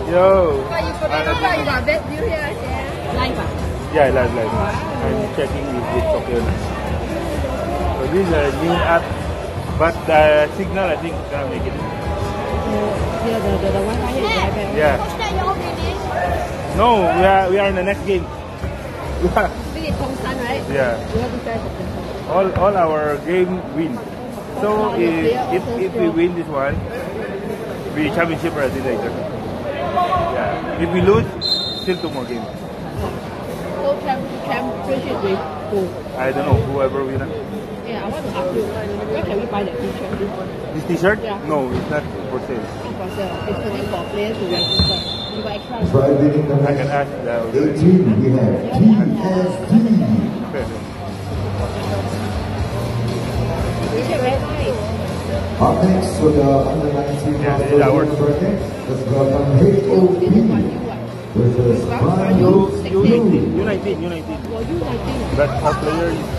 Yo. But you got best view here, live. Yeah, live. I'm checking if it's okay or not. So this is a new app, but the signal I think cannot make it. Yeah, the Wi-Fi here is very bad. Yeah. No, we are in the next game. This is Tongsan, right? Yeah. We have to try something. All our game win. So if we win this one, we championship already later. Yeah. If we lose, still 2 more games. So championship with who? I don't know, whoever wins. Yeah, I want to ask you, where can we buy that t-shirt? This t-shirt? Yeah. No, it's not for sale. Not for sale. It's only for players to register. You got extra. Driving the I can ask the 18, we have TSD. T-shirt very nice. Up next for the under 19 Yeah, this is ours. bracket, let's welcome HOP versus U19. For you, I think. But our player is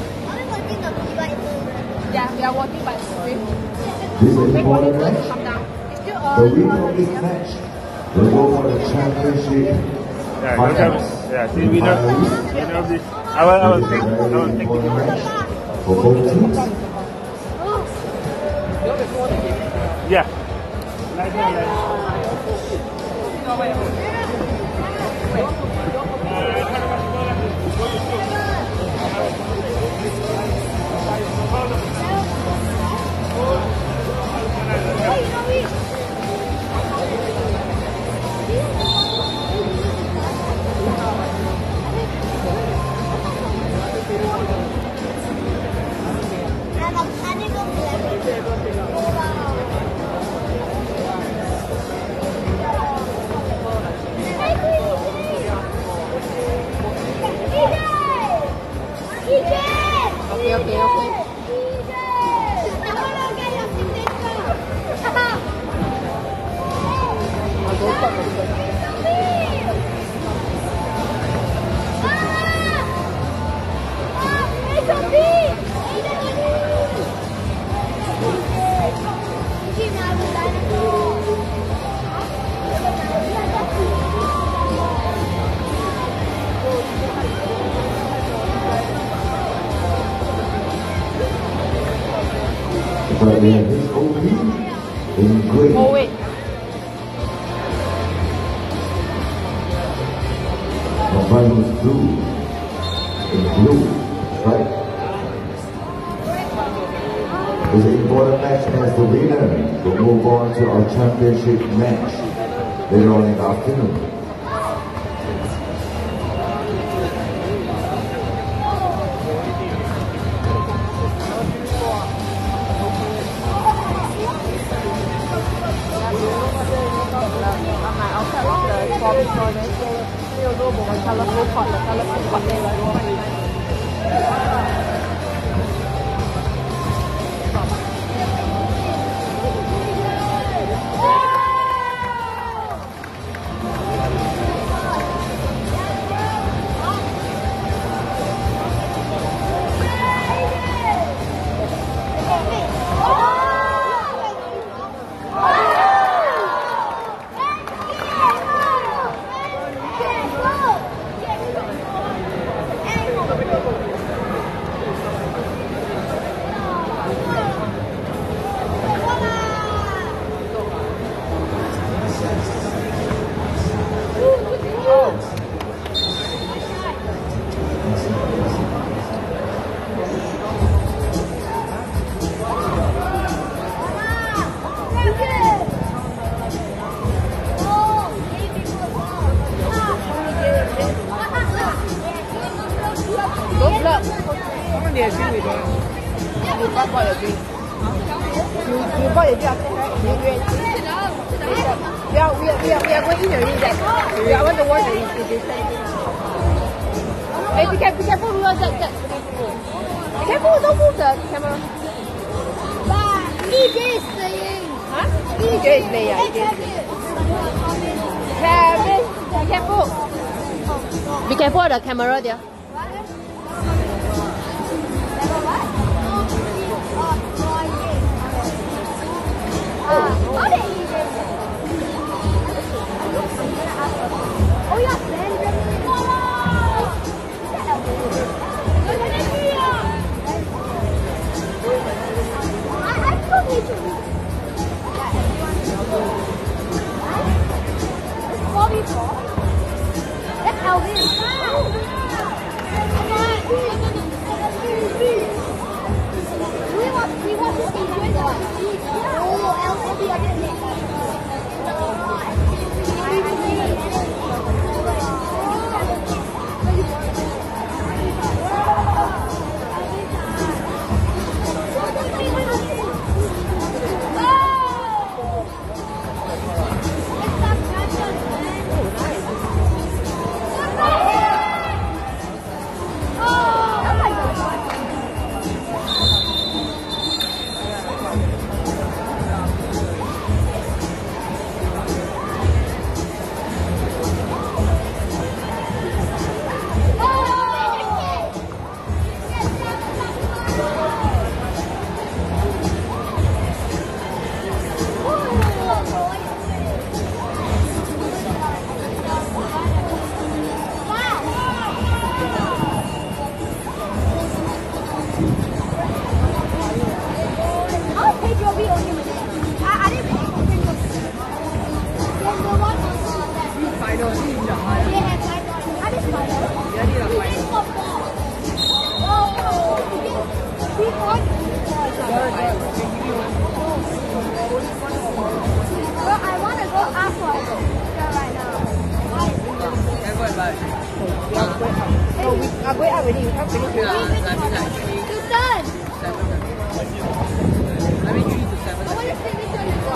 Yeah, we are watching by stream. This is Wait for the important girl to match. come down. It's still The winner of this match will go for the championship finals. see winner of this. I will take the match. For both teams. Yeah. Okay. I'll go stop the But we have HOP in green. Oh wait. The finals blue in blue, right? It's an important match as the winner will move on to our championship match later on in the afternoon. You bought your drink, right? We are going in already. That I want to watch the Hey, be careful, be careful, don't move the camera. EJ is playing. Huh? EJ is playing. Travis, be careful. Be careful of the camera there. already. You can't finish already. You done. 3 to 7. I want to finish on the go.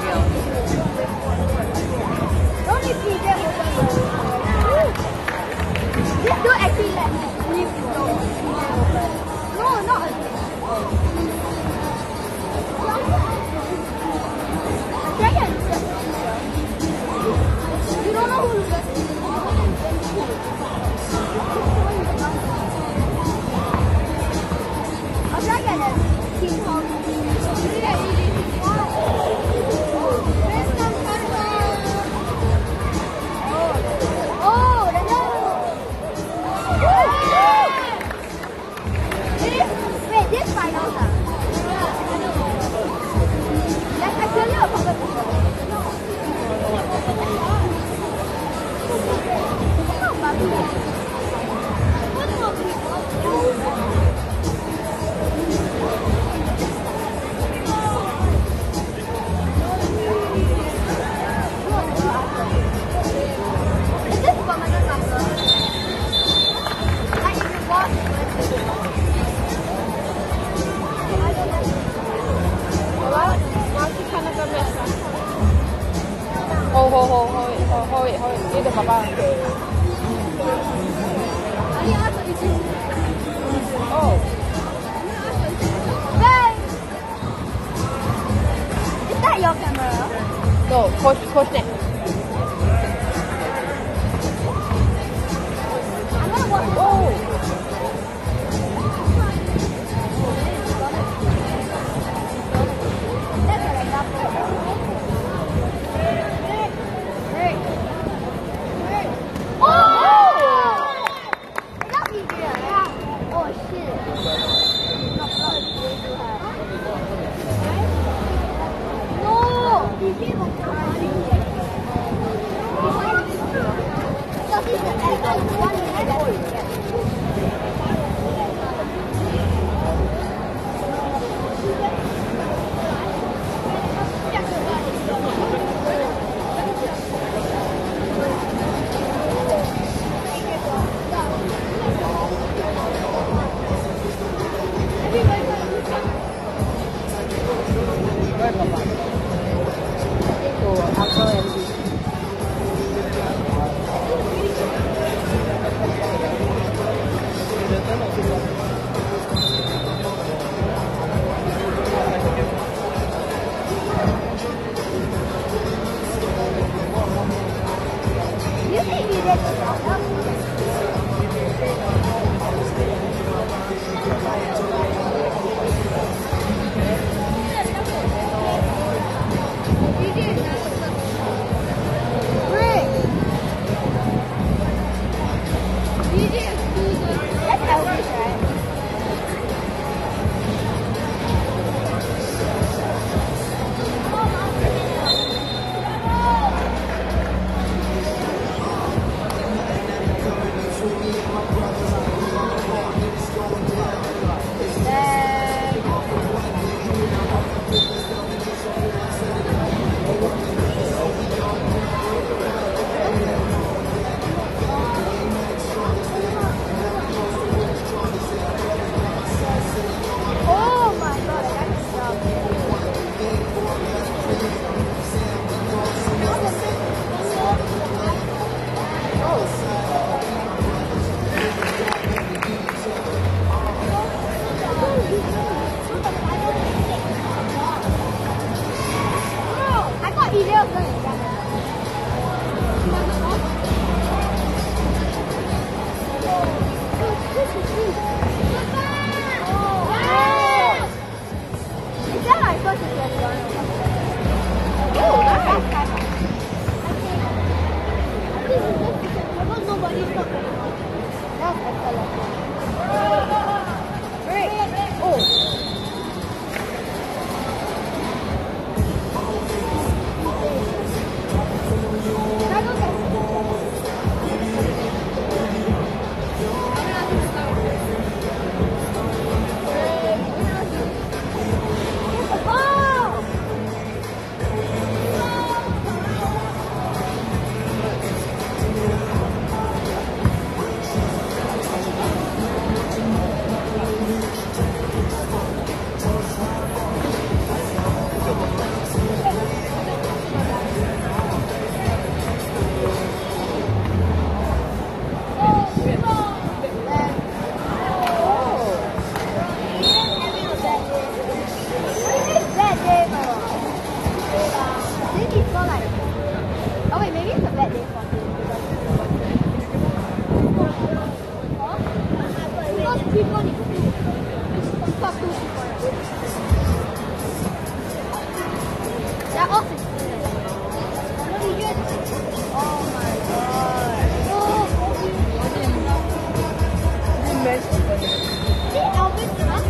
Don't repeat that. This door actually let me sleep. No, not. Dragon. You don't know who it is. A dragon is King Kong. Oh, the wait, this final time. That's actually a puppet. Is this permanent number? Like if you walk, Hold it. Give the papa. Oh. Bye. Is that your camera? No, coach next. I'm gonna watch. Oh. That's what I got. Hey. Oh! That easier. Yeah. Oh shit. No. That is the one. So after like, oh wait, maybe it's a bad day for him. Because people need to stop two people. They're all 16. Oh my god. See, Elvis,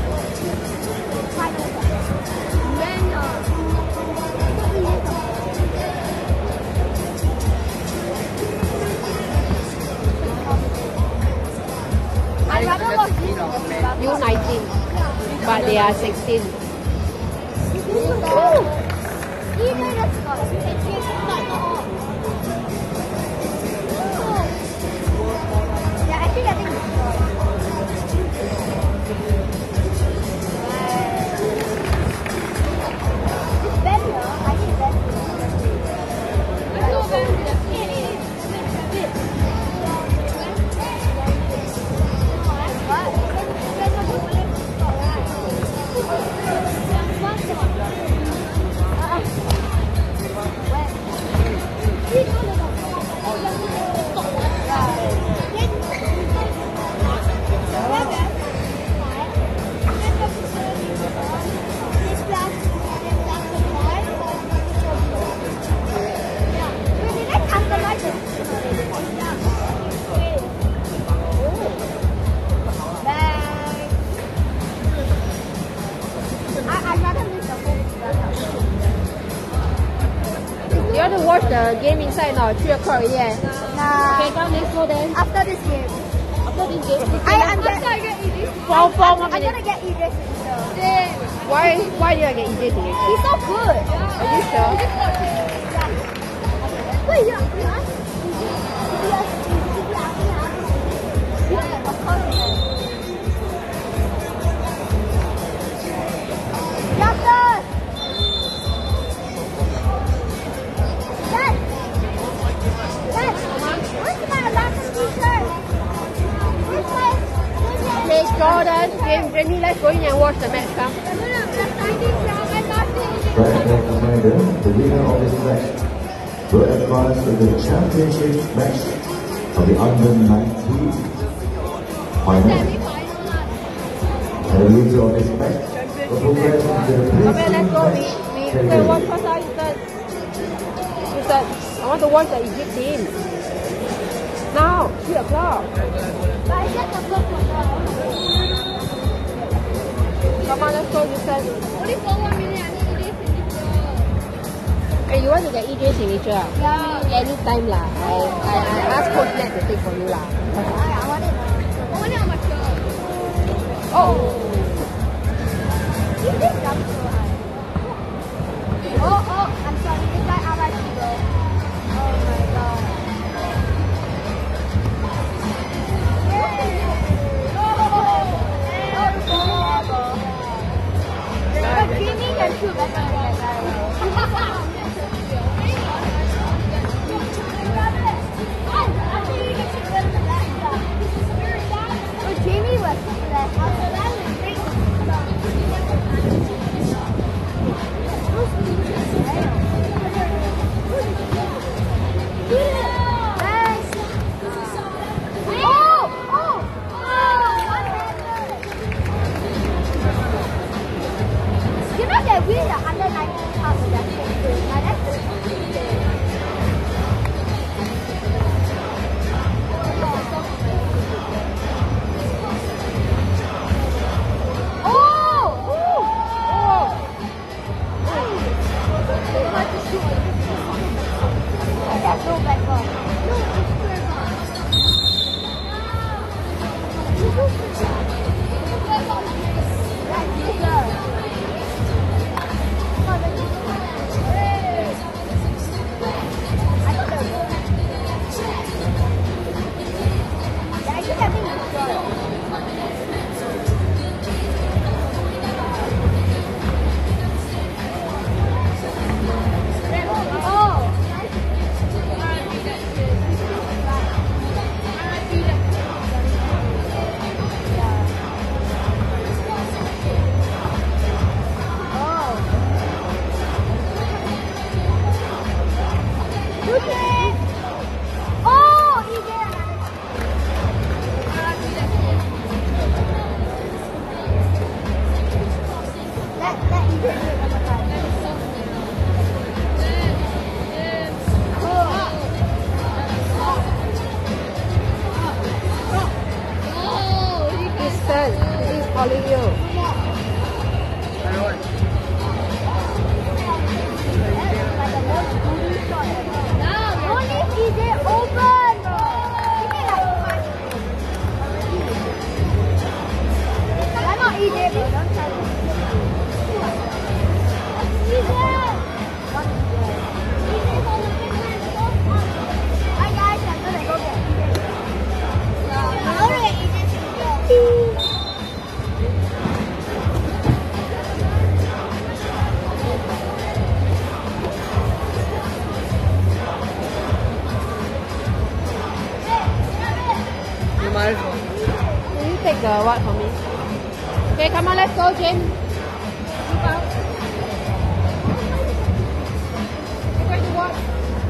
I'd rather watch this U19, but they are 16. Yeah, I think it's better. I think better. You want to watch the game inside now? 3 o'clock, yeah. Nah. Okay, come, let's go then. After this game. After this game, I'm gonna get EJ Signature. Why do you get EJ to you? He's so good. Are you sure? Wait, you asked? Yeah, of course. Doctor! Dad! Dad! Where's my last t-shirt? Where's my... Okay, Jordan, Jamie, let's go in and watch the match, come. Right next reminder, the winner of this match will advance to the championship match of the under-19 final. And the winner of this match will progress into the Okay, let's go. We can watch first. I want to watch the Egypt team. Now, 3 o'clock. Come on, let's go, you said. Only for 1 minute, I need EJ signature. Hey, you want to get EJ signature? Yeah. Anytime lah. I ask Coach Ned to take for you lah. I want it. I want it on my shirt. Oh. You did jump so high. Oh, I'm sorry. This guy out like you. Oh my god. But Jimmy can shoot better than that guy. But Jamie was left. You know they win the under 19 cup with that thing. That's the the what for me. Okay, come on, let's go, Jim. Move out. You're going to what?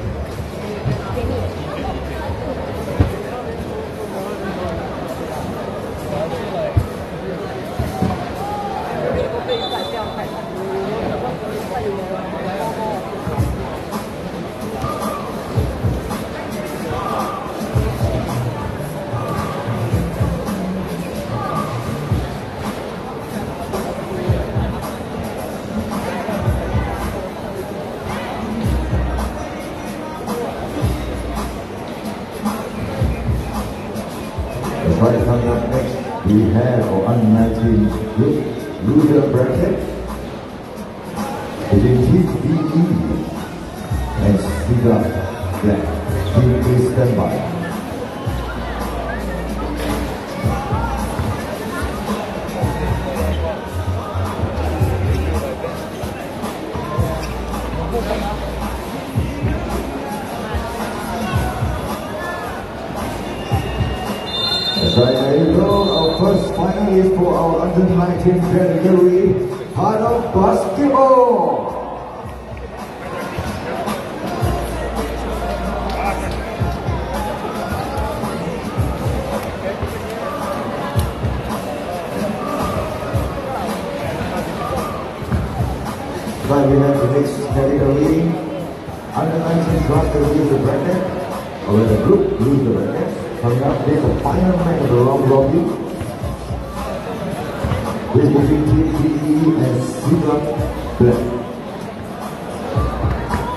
Right, coming up next, we have our under-19 group loser bracket between Team BE and Siga Black. Team please stand by. Right, there you go. Our first finalist for our under-19 category, part of basketball. Right, we have the next category, under-19 class lose the bracket, or the group lose the bracket. Coming up, there's the final match of the round robin. This is between Team PE and Siga Black.